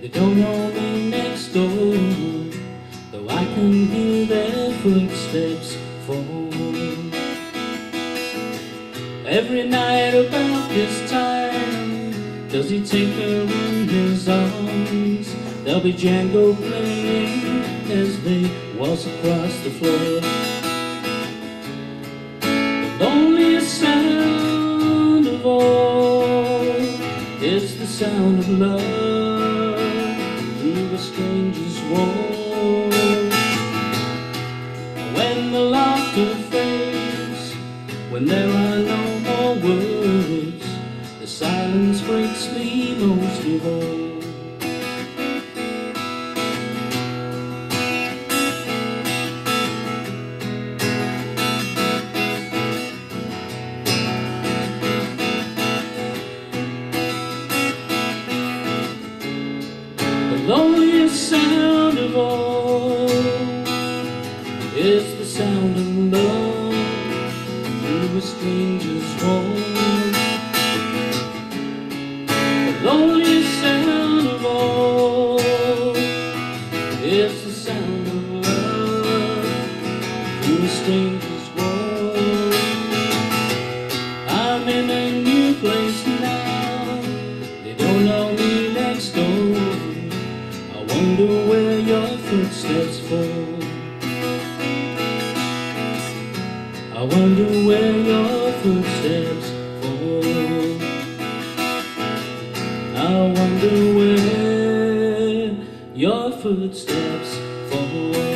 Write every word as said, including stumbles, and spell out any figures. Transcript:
don't know me next door, though I can hear their footsteps fall. Every night about this time, does he take her in his arms? There'll be Django playing as they waltz across the floor. The loneliest sound of all is the sound of love through a stranger's wall. When the laughter fades, when there are no more words, the silence breaks me most of all. The loneliest sound of all is the sound of love through a stranger's wall. The loneliest sound of all is the sound of love through a stranger's wall. I'm in a new place now, they don't know me next door. I wonder where your footsteps fall. I wonder where your footsteps fall. I wonder where your footsteps fall.